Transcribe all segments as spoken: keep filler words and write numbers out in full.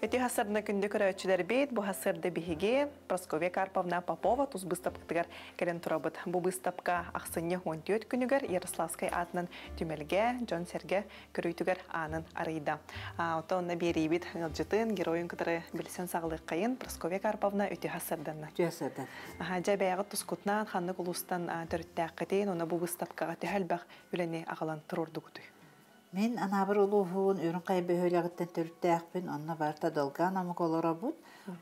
Эти хасырны күнді көрәтшілер бейт, бұ хасырды бігеге Прасковья Карповна Попова тұз бұстапқытығар кәрен тұрабыд. Бұ бұстапқа ақсыне он төрт күнігер Ярославскай атынан түмелге, Джон Серге көрійтігер анын арыйда. Отауына бері бейт ғылжытын, героин күтірі білсен сағылық қайын Прасковья Карповна өте хасырданна. Хасырдан. Жабаяғы тұскутнан, қанны құлыстан түрітті ақытейін, оны бұ бұстапқаға тәхәлбәқ үләне ағалан тұрорды күті. Мен анабыр улуғын өрін қайбы өйләғыттен түрттәқпін, онына барта долған амық олара бұд.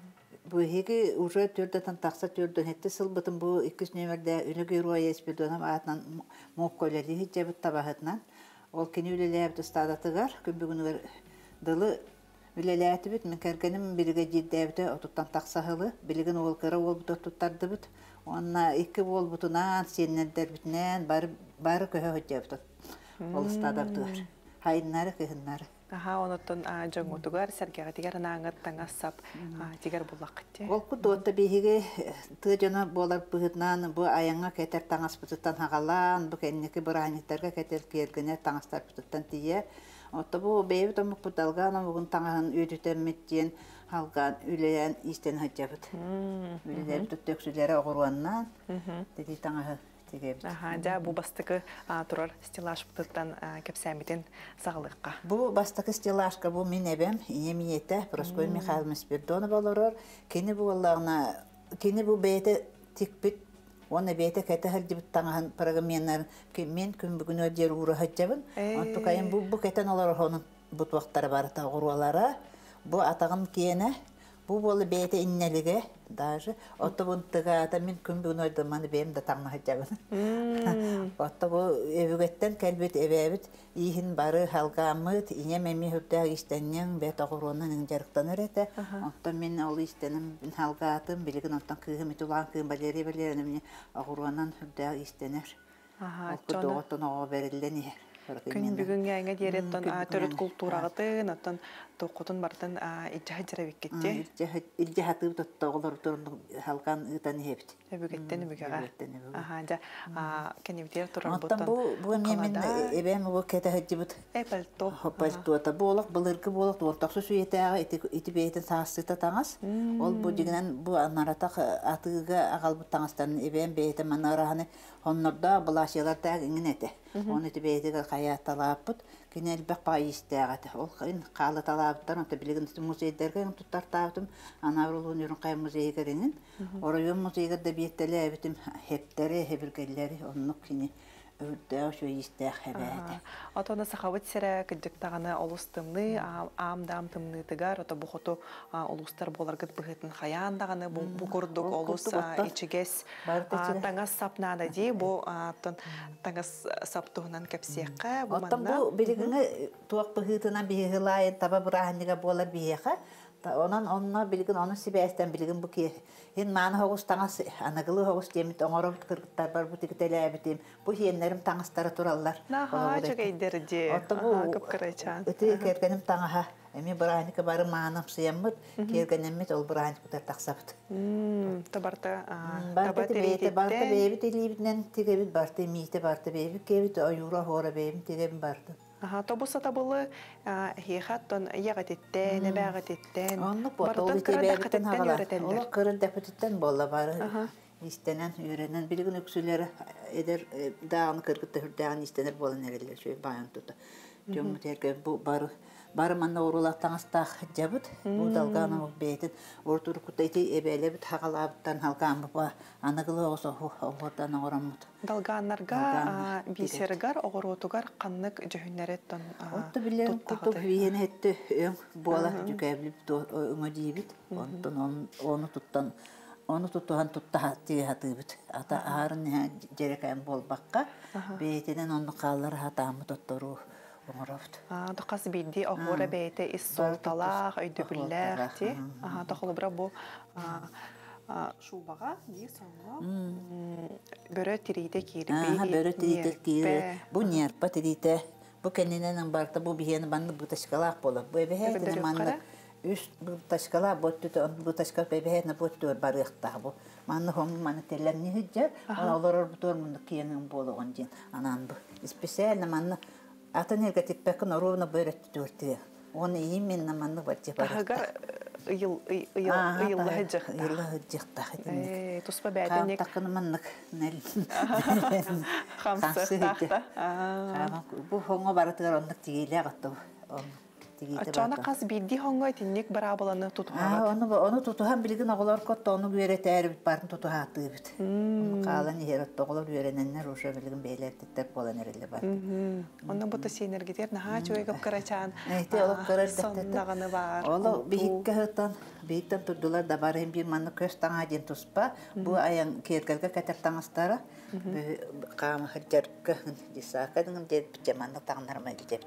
Бұ хеге уже түрдетін тақса түрден әтті сылбытын бұ иккіс нөмірді үлігі руайы еспілдуынам атынан мұқ көйләді хиджабыт табағытынан. Ол кені үлеләбді стадатығар, күнбігінігер дылы үлеләті бүт, мен кәргенім біліге жиддәбді отуттан тақсағылы, білігін ол кірі ол бұт оттуттарды бүт. Онына екі ол бұтынан, сеннендер бүтінен бары көйі хөтjәбді. Ол стадатығар. Хайыннары, күйіннары. Аха, оныттын жоңғытығар, сәргеға тегер наңыт таңасап тегер болақ кетте. Ол күді отта бейхеге тұғы жона болар бұғытнан, бұ аяңа кәтер таңас бұтыттан хағалан, бұ кәннекі бұр айнықтарға кәтер кергіне таңастар бұтыттан тие. Отта бұ бейбі томық бұталған, бұғын таңағын өйдітемметтен халған үлейен истен хаджабыд. Үлелер бұтыт өксілері оғыруаннан, деді таңағы. Жа, бұл бастықы тұрар стеллаж бұтыттан кәпсәметін сағылыққа. Бұл бастықы стеллажқа бұл мен әбәм, енем еті, Прасковья Михайловна Спирдона болырыр. Кені бұл Аллағына, кені бұл бәйті текпіт, оны бәйті кәті әлді бұттаңған программенларын мен күн бүгін өдер ұры ғаджабын. Онты қайын бұл кәтен олар оның бұт вақтары барыта ғыруалара. Бұл атағын кені. Бу болы бейте иннелиге даже отто бунтыга ата мен күнбүн ойдыманы бем да таңна хажабын. Отто бу эвүгеттен келбет эбебит ихин бары халгамыт ине меми хөттө истеннен бет огуронун инжарыктан эрете. Отто мен ол истеним халгатын билигин оттан кыгым тулан кыгым балери балерин мен огуронун хөттө истенер. Аха, чоно ого берилдени. Күн бүгін әңе дереттен төрет культурағытын, аттан тоқытын бартын иджахы жарабек кетте. Иджахы тып тоқтағылар тұрын халқан ұтан ебіт. Өбігеттен өбігіға. Аха, жа, кәневдер тұрар бұттан. Бұл мен әбәм бұл кәті ғаджи бұт. Әпәлто. Пәлто ата болық, бұл ұрқы болық, ортақсы сүйетіға ити бейтін сағыстыта таңыз. Ол бұл дегінен бұл анаратақ атыға ағал бұт таңыстарын әбәм бейтін манарағаны оннорда бұл ашылардақ іңін әті. Оны ити бейтіға қая талаппыт, кені әлбәқ байыстағаты. Ол қалы талапыттар, онта білігін музейдерге тұттар тағытым, анаврылуын үрін қай музейге ренін. Орайын музейгерді бейттелі әбітім хептері, хебіргелері, онық кені үрдәу шөй істәқ әбәді. Отоны сақавыт сәрі күдіктағаны олыстымны, амдам тымны тығар, ота бұқыту олыстар боларғыт бұғытын қаяндағаны, бұл көрдік олыс ичігес таңас сапнада дей, бұл таңас саптығынан кәпсеққа. Оттан бұл білігіңі туақ бұғытынан бейғылайын таба бұрағыныға болар бейеқа. Онан онна билген оны сибәстән билген бу ки һин маны хогус таңас анагылы хогус демит оңорып кыргыттар бар бу тигетеле битим бу һеннәрем таңастары тураллар. Наха чөгәйдерде. Атып карачан. Өтө кергәнем таңаха. Эми браһника бары маным сыяммыт, кергәнемит ол браһник бутар тақсапты. Мм, табарта таба тебете барта бебит илибнен тигебит барта мите барта бебит кебит аюра хора бебит тигебит барта. Аха, тобуса табылы хихаттон ягатеттен, небагатеттен. Онны потол тибеттен хагала. Ол кырыл депететтен болла бары. Истенен үйренен билген өксүләре эдер дааны кыргытты хүрдән истенер болан эрелер шөй баян тута. Жөм терге бу бары бары манна урулаттаңыстах жабыт. Бу далганы бейтин ортур кутайти эбелебит хагалаптан халган ба аныгылы осо оғырдан орамут. Далганнарга бисергар огоротугар каннык жөһүннәреттен отто билен кутуп биен хетте бола жүкәблип өңө дибит. Онтон оны туттан Оны туттуған тұтта тиге хатыбыт. Ата арын жерекайын болбаққа, бейтінен оны қалар хатамы тұттыру оңырафды. Тұқас бейді оғыра бейті ис солталақ, өйді бүлләқ, те? Тұқылы бұра бұл шубаға, не соңғы? Бөрі тирейді кейірбей. Бөрі тирейді кейірбей. Бұл нерпа тирейді. Бұл кәнененің барда бұл бейені банды бұташқалақ болып. Бұл әбе манды. Үш буташкала ботту буташка бебеһенә ботту барыктагы бу. Манны хом маны телләрне һиҗәр, алар бутор монда киенең булган дин. Анан бу. Специально манны атанырга типпәкне ровно бөрәтте төртте. Оны именно манны бачы бар. Тахагар ыл ыл ыл хәҗәх. Ыл хәҗәхта. Э, туспа бәдәнек. Тақын маннык нәл. Хамсы тахта. Аа. Бу хоңга баратыр оннык тигеле гатты. Ачана каз бидди хоңга тинник барабаланы тутуга. Аа, оны оны тутуган билген оголор котто оны гөрәтәр бит барын тутуга атты бит. Калан ерет тоголор гөрәнәннәр уша билген бәйләттер болан эреле бар. Онда бу тасенергетер наха чойгып карачан. Әйтә алып карачан. Соннаганы бар. Оло бихиккә хатан бейтен турдулар да бар hem bir манны көстәң аден туспа. Бу аян кергәлгә кәтер таңыстары. Кам хаҗаркы дисакадың дип jamанны таңнарма дип.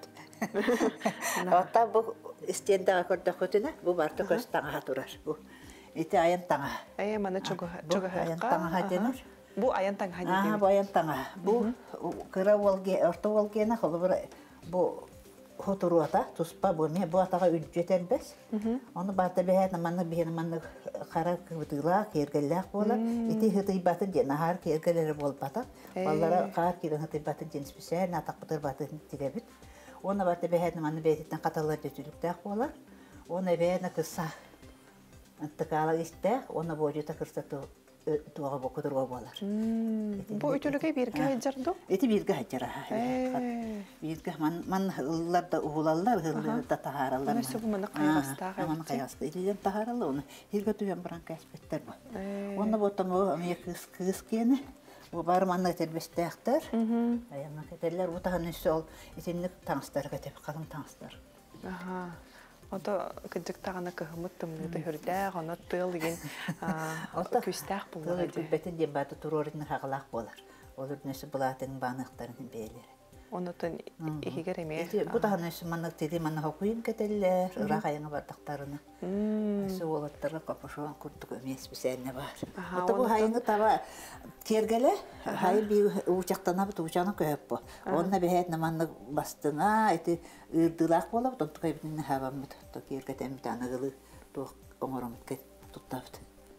Ата бу истендә көрдә хөтенә бу барты көстәң хатурар бу. Ите аян таңа. Әйе, мана чуга чуга аян таңа хатенер. Бу аян таңа хатенер. Аа, бу аян таңа. Бу кыра волге, орто волгена холбыр бу Хоторуата, туспа бу ме бу атага үҗҗетелбез. Аны барта бәһәт манны бәһәт манны кара кыбытыла кергәлләк була. Ити хыты батын дена хар кергәләре бул бата. Баллара кар кирен хыты батын ден специаль натак бутыр батын тигәбит. Оны барта бәһәт манны бәһәттән каталар дөтүлүктәк була. Оны бәһәт кыса. Антакала истә, оны боҗыта кырсату туага бокудырга булар. Бу үтүлүгә биргә җырды. Эти биргә җыра. Биргә ман ман ларда угулалар гыллар да тахаралар. Мен сөбү мен кайгастага. Мен кайгаста. Илен тахаралы оны. Хиргә түгән баран кәсбеттер бу. Оны ботам о ме кыз кыз кене. Бу бар манны тербестәхтер. Аямна кетерләр бу тагын сол. Итинник таңстарга теп калын таңстар. Аха. Ото кыдык тагына кыгымыт тымны хөрдә, аны тыл ген күстәк булды. Тыл бетен дем баты турорын хагалак булар. Олар нәсе булатын баныктарын бәйләр. Онотон ихигер эме. Бу тагын нәсе манны теди манны хакуин кетелләр, рагайны бардыктарына. Суолаттарга капашан куртук эмес бисәнне бар. Ото бу хайны таба кергеле, хай би учактана бу учаны көп бу. Онна бәһәт наманны бастына, эти ырдылак булып, тонтук битне хавамыт. То кергетем таныгылы тох оңоромут кет туттабыт.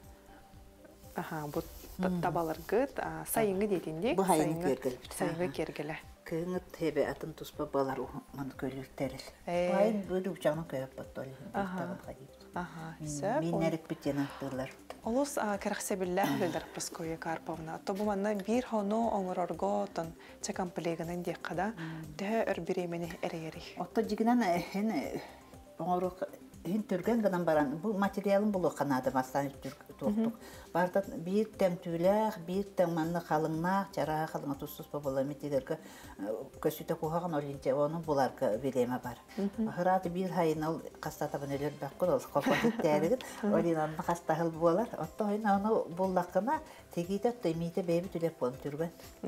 Аха, бу табалар гыт, сайынгы дейтинде. Бу хайны кергеле. Сайынгы кергеле. Кыңыт тебе атын туспа балар ман көлүктәрел. Хайын бу учаны көп баттол. Аха. Аха, сөп. Минерик битен аттылар. Олус керәхсәбилләх ледер Прасковья Карповна. То бу манна бир хоно оңорорго тон чакан плегенен декада дә өрбиремене эрери. Отто жигинен хен оңорок хин түрген гынан баран бу материалын булу канады мастан туктук. Барда бир тем түләх, бир тем манны халыңна, чара халыңа тусус бола метидерге көсүтө куган олинче оны буларга билеме бар. Ахыраты бир хайын ал кастата бенелер баккы ол копот тәреген, олинан кастахыл булар. Отто хайын аны буллакына тегите темите беби түлеп бон түргөн.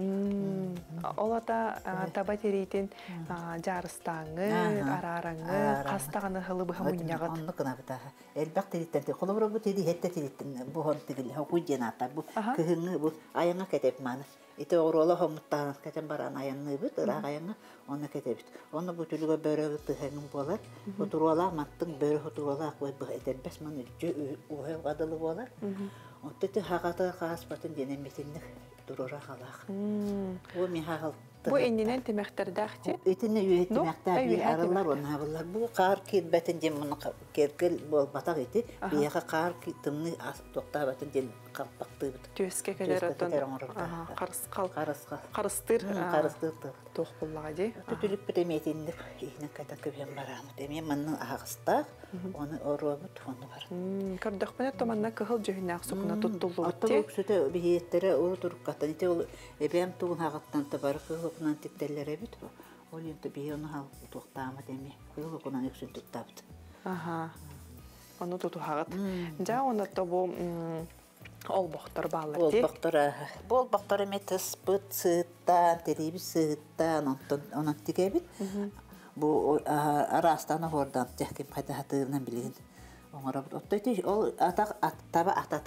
Олата табатеритин жарыстаңы, арараңы, кастаганы хылы бахмынягы. Онны кына бата. Элбак тилиттен холобро бу тиди хетте тилиттен бу хон тигил хокуйдената бу кыһыңы бу аяңа кетеп маны. Ите орола хомуттан кетен баран аянны бит, ырагаяңа оны кетебит. Оны бу түлүгө бөрөгө тыһыңын болар. Бу турула маттың бөрө турула кой бу этер бес маны жө уһе гадылы болар. Отты хагата хаспатын денемитинне турура халах. Бу ми хагал Бу эннен темехтердәхти. Этине үйет темехтер аралар онна булар. Бу кар кирбетин дем муны кергел бол батак ити. Бияга кар китимни токтабатын дем каппакты бит. Төскә келер отон. Карыс кал. Карыска. Карыстыр. Карыстыр. Тох буллага ди. Түтүлүп битеметинде ихне ката көбен барам. Деме манны агыста. Оны оробут фонду бар. Кырдыкпен томанна кыгыл жөһүнәк сукуна туттулу. Аттык сөтө биеттере уру туруккатан ите ол эбем тугун хагаттан табар кылыкнан тиктеллере бит. Ол энте бияны хал туктама деме. Кылыкнан эксүн туттабыт. Аха. Аны туту хагат. Жа оны тобу ол бохтор баллар ти. Ол бохтор. Бол бохтор метес бытсыттан, терибисыттан, онтон онан тигебит. Бу арастана хордан техким кайта хатырынан билген. Оңора оттой ол атак аттаба атата.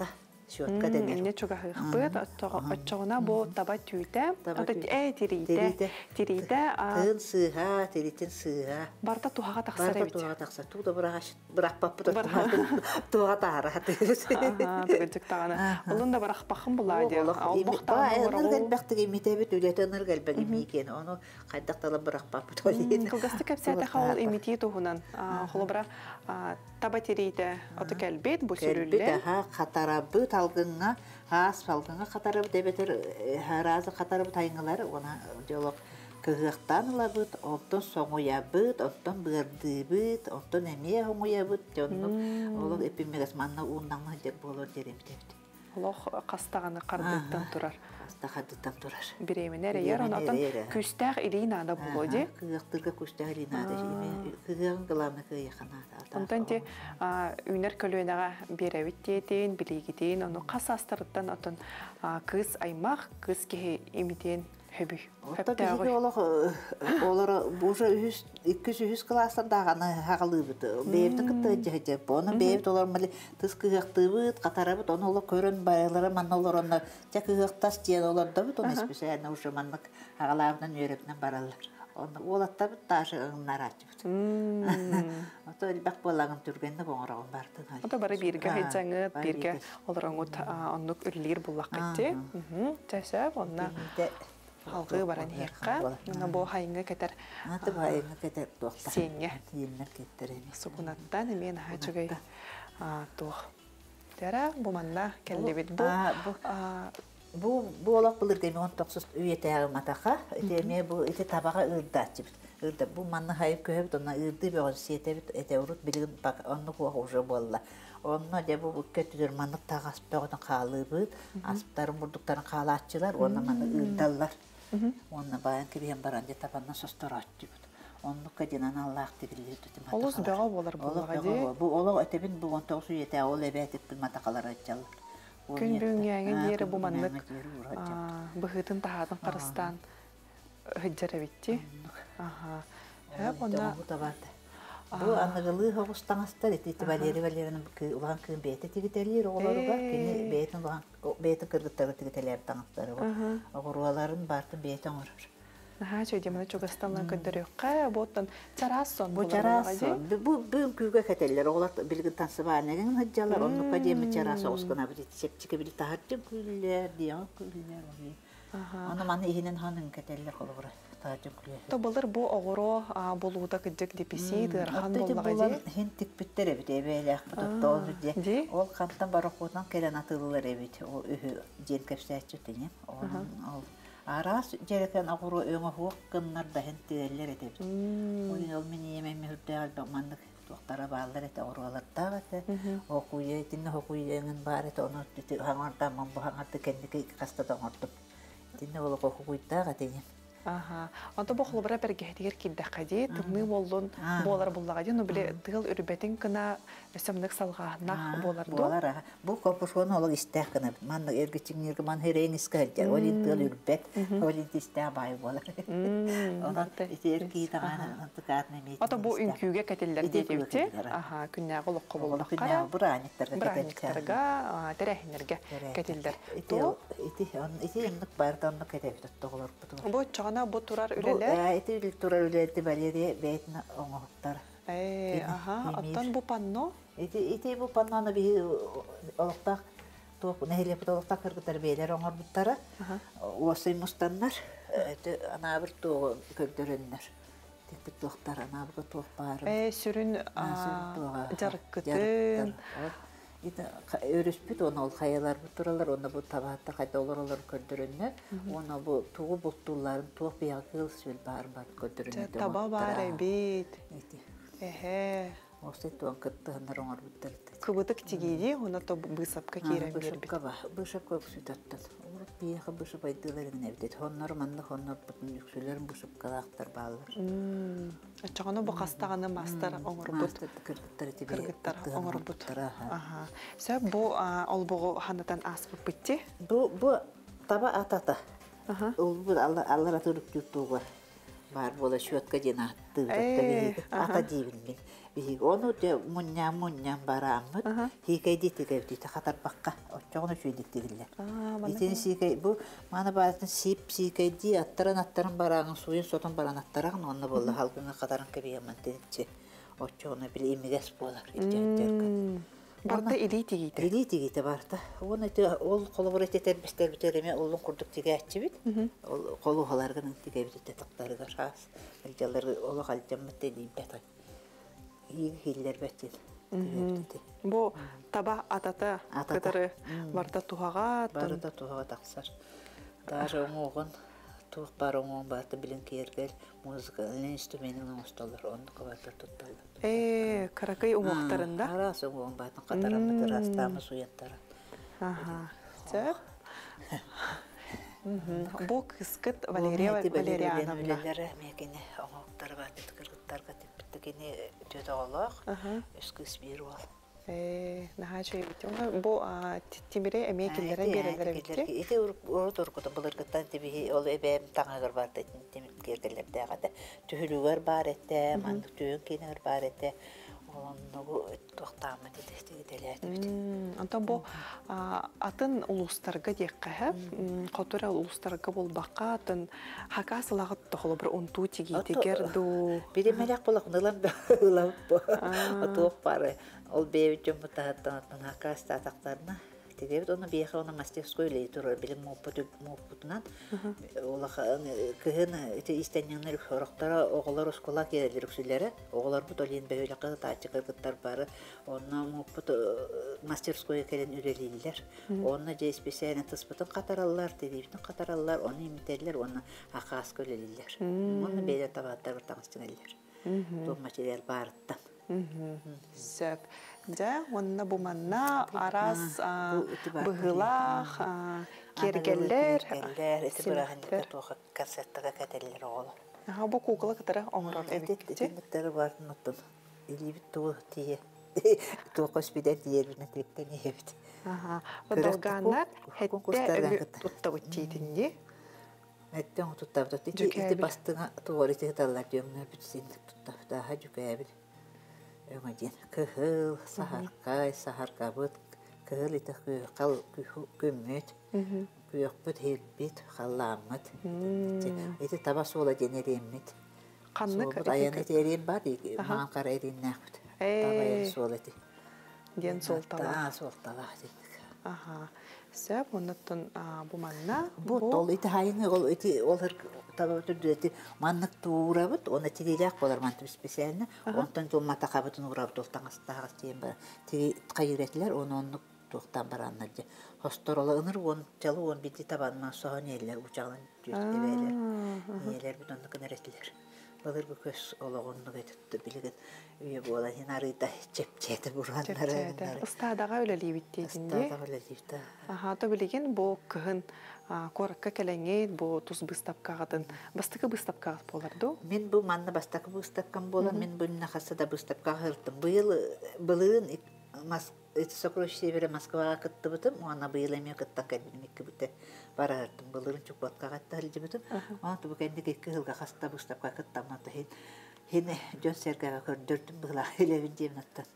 Шотка делер. Не чуга хыхпыт, отчоғына бу таба түйті, әй тирейті, тирейті. Тын сыға, тиритін сыға. Барта туғаға тақсар әбет. Барта туғаға тақсар, туғда бұрақ паппы туғаға тағыра. Тұғырдық тағаны. Олын да барақ бақын бұла де. Ыныр gəlбәқтігі метебет өлеті ыныр gəlбәгі мейкен. Оны қайдақталы бұрақ паппы туғалейді. Кылгасты кәпсәті қауыл имитей туғынан. Қолы бұра таба тирейті оты кәлбет, бұ сүрілі. Қатарабы талғыңа, асфалтыңа қатарабы дебетер, разы қатарабы тайыңылары, ona диалог кығықтан ұлабыд, оттон соңуябыд, оттон бұғырды бұд, оттон әме оңуябыд, олық эпимегас манна уыннаңна жер болыр жерем дебді. Олық қастағаны қардықтан тұрар. Қастағадықтан тұрар. Біременер әйер, онатын күстәғ илейін ада болуды. Кығықтырға күстәғ илейін ада. Кығығын ғыламны кығықанады. Онтан те үйнер көлуенаға берәвіт дейін, білегедейін, оны қас астырыттан отын кыз аймақ, кыз кеге емедейін хөбі. Отта бізге олары бұжы екі жүз классындағаны хағылы бұд. Бейбдің күтті жайып. Оны бейбд олар мәлі тұз кығықты бұд, қатары бұд. Оны олар көрін байлары манна олар онна жа кығықтас дейін олар да бұд. Оны еспесе әні ұшы маннық ағалағынан өрепінен баралар. Олатта бұд тағы ұңынар ачы бұд. Ота бәк болағын түргенді боңырағын барды. Ота бары берге хайцаңыд, берге олар оңыт оннық үрлер бұлақ кетті. Тәсәп, онна халқы баран еққа. Бұл хайыңа кәтер сенге. Сұғынаттан емен хачығай тұқ. Дәрі бұл манна кәлдебет бұл. Бұл олақ бұлыр деме он тоқсыз үйеті ағым атақа. Деме бұл еті табаға ұрды атчыбыд. Бұл манна хайып көйіп, онна ұрды беғыз сетебет, әте ұрыт білігін бақ, онны қуақ ұжы болла. Онна де бұл көттідер манны тағы аспағыдан қалы бұд, аспықтарын бұрдықтарын қалы атчылар, онна манны ұрдалар. Онна баян кебен баран де табанна состар атчыбыд. Онны көденан Аллах дегілер түтім атақалар. Олыс бәға болар бұлға де? Бұл олық өтебін бұл он тоғыз үйеті ол әбәтіп бұл матақалар атчалар. Күн бүйіңген ері бұл мандық бұғытын тағадың қарыстан хүджар әбетті. Бұл анығылы хоғыстаңыстар, еті Валерий-Валерияның ұлған күн бейті тегітелер оғылары бар. Бейті кіргіттағы тегітелер таңыстары бар. Оғыруаларын бартын бейті оңырыр. Наха, сөйдемені чоғыстанлан көндірі өққа, бұттан чарасон бұл чарасон. Бұл күйге кәтелер, оғылар білгін тансы бәрінеген ғыджалар, оныққа демі чарасы оғысқына бір сепчіке білі тағырчын күйлер, дейін күйлер. Оны маны егінен ханын кәтелер қолы бұры, тағырчын күйлер. Тобылыр бұл оғыру болуыда күдік депесі, дырхан болуға де? Хен тікпіттер әбіт, әбәлі ақпыдықты ол бірде. Ол қанттан бар оқудан кәлен атылылар әбіт, ол үхі жен кәпсәтші Арас жерекен ағыру өңі хуққыннар да хентелер етебіз. Оның ол мен емеме хүрді албақ мандық тоқтара бағылар еті ағыруалар әті. Оқуе, тінні оқуе өңін бар еті, оны хаңарда мұн бұл хаңарды кәндікі қастады оңырдып. Тінні ол оқуйдақ әтенен. Онда бұл құлыбыра бәргеhdігер келдіққа дей, тұңны болуын болар болаға дей, но біле тұғыл үрбетін кіна өсімдік салғағынақ болар ду? Болар, бұл қопышуын олық істәқ кіна. Манның өргітшің ергі ман хөрейін іскәлдер. Олин тұғыл үрбет, олин істәқ бай болар. Онан ергі тағаны тұқатын әмейді. Ота бұл үнкүйге кәтелер дейдеуте? Күннәғі ұлыққы болуына қара? Бұранеттарға, тәрәхінерге кәтелдер. Ана бу турар үлелер? Эти үлел турар үлелерді Валерия бәйтіні оңықтар. Эй, аха, аттан бу панно? Эти бу панноны бі олықтақ, нәхелепіт олықтақ кіргітер бейлер оңыр бұттары. Осы мұстаннар, ана бір туғы көрдіріннер. Текпіт туқтар, ана бұғы туқ барым. Эй, сүрін жарыққытын. Өріспіт, оны ол қайалар бұттыралар, оны бұл табатты қайда олар олар көрдірінне, оны бұл туғы бұттуларын туық бияғы қыл сөйл бар-бар көрдірінне. Таба бар әбет. Эхе. Осы туған күттіғындар оңар бұттырды. Күбітік тегейде, оны то бұсапқа кейрен бербет. Бұсапқа ба, бұсапқа бұсыт аттад. Орып бияғы бұсып айдыларын әбдет. Онлар манды, онлар бұтын үксілерін бұсапқа дақтар балыр. Чағаны бұл қастағаны мастар оңыр бұт. Кіргіттар оңыр бұт. Сөп бұл ол бұғы ханатан ас бұт бітті? Бұл таба атата. Ол бұл аллар атырып жүттуға. Бар бола шуатка ден атты ата дейбін мен. Бихиг оны де мұнням мұнням барамыд. Хикай дейтігіп дейті қатарбаққа. Отчоғыны шүйдіктігілер. Дейтен сикай бұл маны баратын сип сикай дей аттаран аттаран барағын суын сотын баран аттарағын оны болды халқыңа қатарын көбейемін дедікше. Отчоғыны білі емегес болар. Барта илей тегейті? Илей тегейті барта. Оны ол қолы бұры ететер бістер бітереме олың құрдық теге әтчі біт. Қолы қаларғының теге бітетті тұқтарыға шағыз. Әлжалары олы қалжаммытты дейін бәтай. Игі хейлер бәттен. Бұ таба атата қыдыры барта туғаға? Барта туғаға тақсар. Даже оңуғын туық бар оңуғын барты білін кергел музыкалын инструменінің ұсталыр. Оны қабатыр тұтталыр. Э, каракай оңуқтарында? Арас оңуғын батын қатарамыды растамыз уянттары. Аха. Сөп? Бұ кыскыт Валерия Валериановна. Өлелері мекені оңуқтары баты кыргыттарға теппіттігіне төді олақ. Үскіс бір ол. Наға жай өтен. Бұ темірі әмекелері берелері бітті? Еті ұрыт ұрқыды бұлырғыттан тебі ол өбәйім таңығыр барды теміркергелерді ағады. Түхілігер бар әтті, мандық түйін кенігер бар әтті. Оңығы тоқтамы деді деләді біті. Антон бұ атын ұлыстарға дек қағып, қаутыра ұлыстарға бол баққа атын хақа сылағыт тұқылы бір ұнту тегейтегерді. Беремелек болақ ұнылан ұлап бұ. Отуық бары. Ол бейбіт жөн бұтағаттан атын хақа статақтарына. Тегебет оны бейхі оны мастерской лей тұрыр білім мұппутынан. Олақ күйін истенненер орықтара оғылар оскола келелер үксілері. Оғылар бұт олейін бәуілі қығы тачы қырғыттар бары. Оны мұппут мастерской келен үрелейлер. Оны жей спесиаліне тұспытын қатаралылар, тегебетін қатаралылар, оны емітерлер, оны ақа асқы өлелейлер. Оны бейді табаттар ұртаңыстыңелер. Бұл материал барыттан. Сөп. Жа, онына бұманна арас бұғылақ, кергелер. Кергелер, еті бірағындықта тоғы концерттіға кәтелер оғылы. Бұл куғылы қытары оңырар әбекті? Әтеттіктері барын ұттын. Елебет туы тие. Туы қоспедан тиербіні тектен ебет. Бұдалғанар әтті тұтта өттейдің не? Әтті оң тұттап тұтты. Әтті бастыңа туғыр етегі талар жөңнер бүтсендік тұттап. Daha жүкәбіл. Ömedin kıhıl, saharkay, saharkabıt, kıhıl ite kal kümmüt, kuyokbut hebbit, hallamıt. Ete tabası ola deneremmet. Kanlık? Soğubut ayan ete erem var, mağan kara erin nähbit. Tabayan sol ete. Den sol tala? Aa, sol tala dedik. Aha. Söp, ondan bu manna? Bu dolu ete hayını ol, ete olur tabi ötürdü manlık tuğrabıt, ona tirilek bolar mantı spesialini. Ondan jol mata qabıtın uğrabıt oltan astağız diyen bara. Tiri qayıretiler, onu onluk tuğtan baranlarca. Hostorola ınır, on çalı, on bildi tabanman soğan yerler, uçağın eveler. Yeler bir onluk ınır etiler. Balır bu köz olağınlık etitті bilgin. Üye bu olan hin arıyda cep-ceti buranlara. Cep-ceti. Istadağa öyleliği bittiydin de? Istadağa öyleliği bitti. Aha, da bilgin bu kıhın korakka kelengeyt, bu tuz bыстапкағатын. Bastıkı bыстапкағыт bolardı? Men bu manna bastakı bыстапкан bolan, men bu naqası da bыстапкаға hırttım. Bıyıl, bılığın Сокровище бере Москваға кытты бытым, ona быйыл эме кыттан кәлбинем икки бүте бара хырттым. Былырын чукпатқа қатты хылжы бытым. Оны тубу кәндік икки хылға қаста быстапқа кыттаматы хен. Хені жон сәргәға көрдірдім бұғыла елевін демін аттан.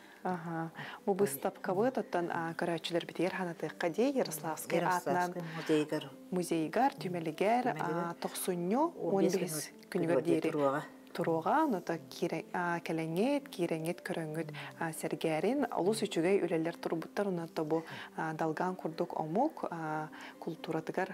Бұл быстапқа бұд, оттан көрәтшілер бітер ханатыққа дей, Ярославскай атынан музейгар, түмелігер, тоқсунню, он бес күнігер дейірі. Туруға, нота келеңет, киреңет көрөңгіт сәргәрін, олыс үчігей өлелер тұрбыттар, оната бұл далған күрдік омук, культуратығар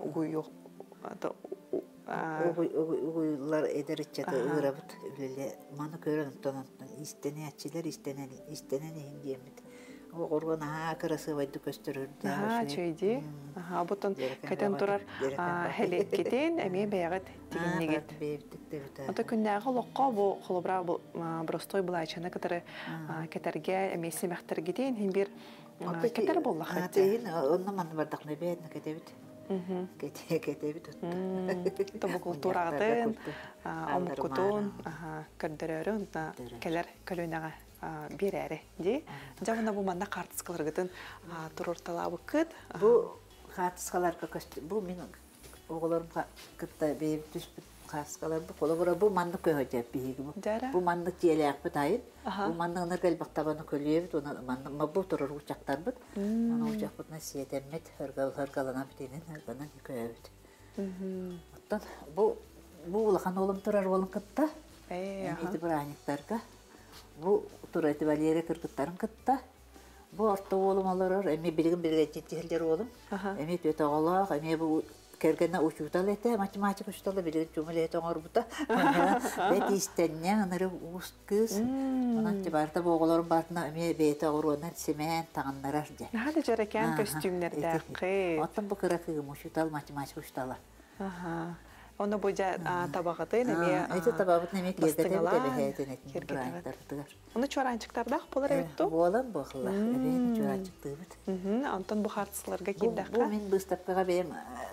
угуйлар эдеритчаты ырабыт өлеле. Маны көрін тонаттан, истене әтчілер, истенен еңгемет. Орған аға кырасы байды көстірірді. Аға, чөйді. Бұтын кәтен тұрар хәлеткетен әме бәйғат тегіннегет. Ота күннәғы лоққа бұл қолыбыра бұрыстой бұл айчаны кітірі кәтәрге әмесі мәқтіргеден хен бір кәтер болла қәтті. Онна маны бардақны бәйдіні кәтебіт. Кәтебіт өтті. Бұл культурағытын, омыққытын, көрдірерін, кәлер көлінеға bir әрі, де? Жағына бұл манда қартысқаларғытын тұрорталабы күт? Бұл қартысқаларға көсті, бұл менің оғыларым күтті бейіп түспіт Kaskalar bu kolabora bu manlık koyacak bir gibi. Bu manlık diyelek bir tayın. Bu manlığın gel bak tabanı kölüye ona manlık ma bu turur uçaklar bit. Ona uçak bit nasiye demet hırgal hırgalana bitinin hırganan koyabit. Hatta bu bu ulakan oğlum turar olun kıtta. Ee, eti bıraktıklarga. Bu turaydı valiyere kırkıtların kıtta. Bu orta oğlum alır, emi bilgin bilgin ciddiler oğlum. Emi töte Allah, emi bu kergene uçutal ete, matematik uçutalı bilgin cümle ete oğur buta. Ve istenyen onları ust kız. Ondan cibarda bu oğulların barına emi beyte oğur ondan semen tağınlar diye. Hadi jareken kostümlerde kı. Otan bu kırakı uçutal matematik uçutalı. Onu boca tabağıtı nemi? Ete tabağıt nemi kirgete bir de beheyden etmiş bıraktılar. Onu çorancıklarda polar evittu? Bu olan bu akıllar. Evet, çorancıktı evet. Anton bu hartsızlarga kildak. Bu min bıstapkağa benim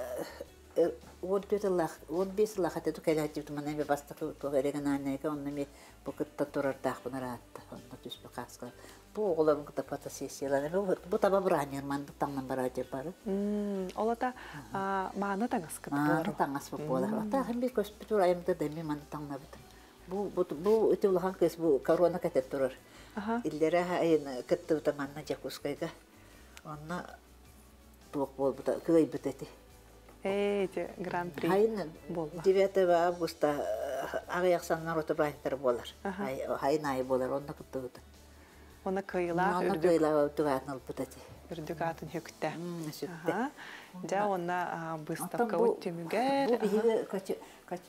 on dört yıllık, on beş yıllık hatta kelahcıktım. Nemi bastıkı toğeregen anneyke onun nemi bu kıtta turardağ buna rahattı. Onunla tüspü kaskılar. Bu oğulların kıtta patasiyasiyalar. Bu taba bırakınıyor mandık tangan baracı barı. Ola da mağını tangas kıtta bolar. Mağını tangas bu bolar. Hatta hem bir köspütür ayımda demi mandı tangan bitim. Bu bu bu itu ulahan kes bu korona katet turur. İllere hayın kıttı tamanna jakuskayga. Onna tuok bol buta kıy biteti. Ee, Grand Prix. Hayın девятого августа ağayaksanlar otobaytları bolar. Hayın ayı bolar onna kıttı buta. Ona kıyıla ürdük. Ona kıyıla tuvatnal biteti. Ürdük atın hükte. Hükte. Ja ona bıstavka uttümüger. Bu bihi kaç kaç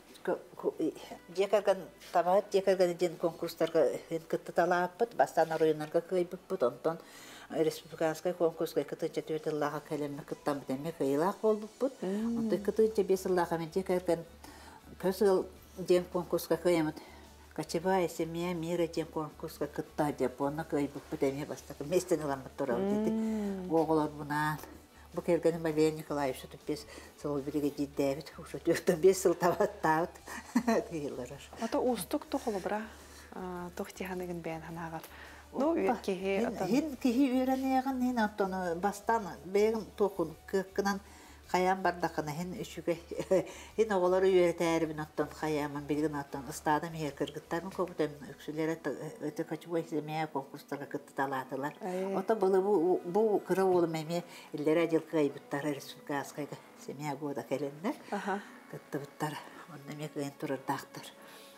Jekargan tabahat jekargan jen konkurslarga hen kıttı talapıt bastan oyunlarga kıyıpıt ondan Respublikanskay konkurska kıtıca tüyetillaha kalemne kıttan bitemme kıyılaq olbuput. Ondan kıtıca beş yıllaha men jekargan kösül jen konkurska kıyamıt. Kaçıba esemiye mire jen konkurska kıtta Japonna kıyıpıt emme bastakı mesten ılamıt torav dedi. Oğular bunan. Bu kergenin Valeria Nikolaevich biz sol birige ciddevit, uşu dörtten beş yıl tavat tavat kıyılırır. Ata ustuk toğulu bıra, toğtihanegin beğen hanagat. No üyekehi atan. Hin kihi öğreneyen hin atonu bastan beğen toğun kırkınan Kayam bardakına hin üçüge hin oğulları öğreter bin attan kayamın bilgin attan ıstadım her kırgıtlarını komutem öksülere öte kaçı bu izlemeye konkurslara kıttı taladılar. Ota bunu bu bu kıra oğlum eme illere acil kaybıttar Respublika askayga semeye boğda gelenler kıttı bittar ondan yekeğin turur dağıtır.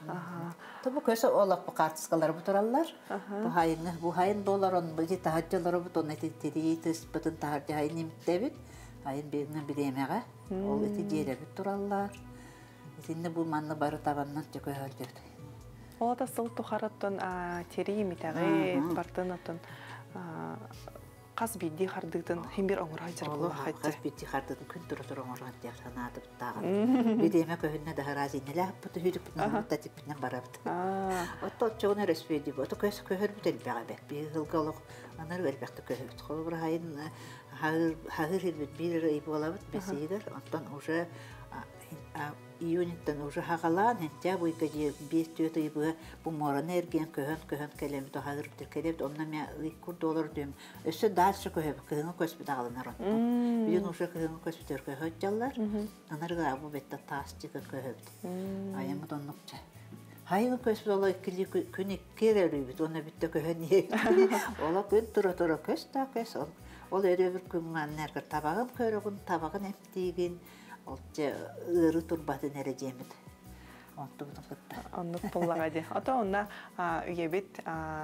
Tabu köse olak bu kartıskalar bu turallar. Bu hayın bu hayın dolar on bu tahaccaları bu toneti tedi tıspıtın tahacca hayın imtebit. Hayın birinin bilemeğe, ol eti diyerebit turallar. Etinde bu manlı barı tabandan çöke öldürdü. Ola da sıl tuharatın teriyim itağı, bartınatın qas biddi xardıgın hem bir oңur hajır Allah qas biddi xardıgın kun turu turu oңur hajır sanadı bittağın. Bilemek öhünne daha razine laf butu hüdük bitnen tatip bitnen barabdı. Oto çoğuna resvedi bu. Oto kös köhür bitel beraber. Bir hılgalık anar elbette köhür. Kolbur hayın Hayır, hayır bir ayı bulabıt besiler. Ondan уже iyonikten уже hagalan hence bu ikacı bir tüyü tüyü bu moran ergen köhön köhön kelemi de hayır bir kelemi ondan ya kur dolar diyorum. Öse dağışı köhön köhön kösbü dağılır. Bir уже köhön kösbü der köhön çallar. Onları bu bette tasçı köhön. Ayımı donlukça. Hayır kösbü ola ikili küni kerelübüt ona bitti köhön ye. Ola gün tura tura kös ta kös ol. Ol öyle bir kümmanlar kır tabağın körüğün tabağın heptiğin olca ırı turbatı nereceğimid. Ondu bunu kıtta. Anlık bullağadı. Ata ona üyebit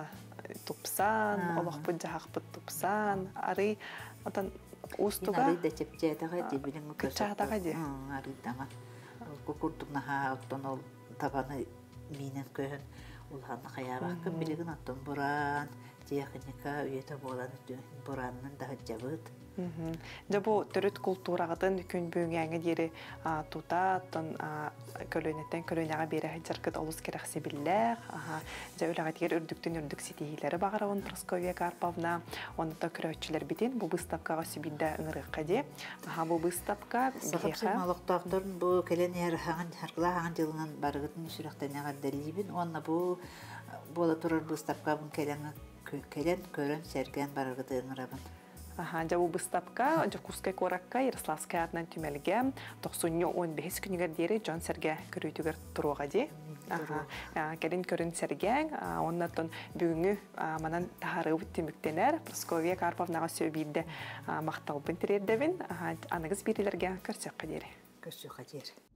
tupsan, olaq bu cahaq bu tupsan, arı atan ustuga. Arı da çepçeğdağa dibilin kösü. Kıçağdağa di. Arı dama. Kukurdukna ha alttan ol tabanı minen köhün. Ulhanı kaya bakın bilgin attın buran. Техника üyete bolan buranın daha cavıt. Ja bu törüt kulturağıtın gün büyüngəngə deri tutatın kölönetten kölönəğə beri həcərkət olus kerəxsi billər. Ja öləğət yer ürdüktün ürdük sitihiləri bağıravın Praskovya Karpovna. Onu da körötçülər bitin. Bu bıstavkağa sübiddə ыңырыққа de. Bu bıstavka Sağıpsın malıqtağdırın bu kelen yer harqıla hağın yılının barıqıtın sürəxtənəğə dəlibin. Onunla bu bola turur bıstavka bun kelen kelen körün sergen barıqıtı ыңırabın. Аха, жабу быстапка, жакускай коракка, Ярославскай атынан түмелге, тоқсуньо он бес күнігер дері Джон Серге көрүйтігер тұруға де. Кәрін көрін Сергең, оннаттон бүгінгі манан тахарығы бүттіміктенер, Прасковья Карповнаға сөйбейді мақталбын тірердебін, анығыз берілерге көрсек қадері. Көрсек қадері.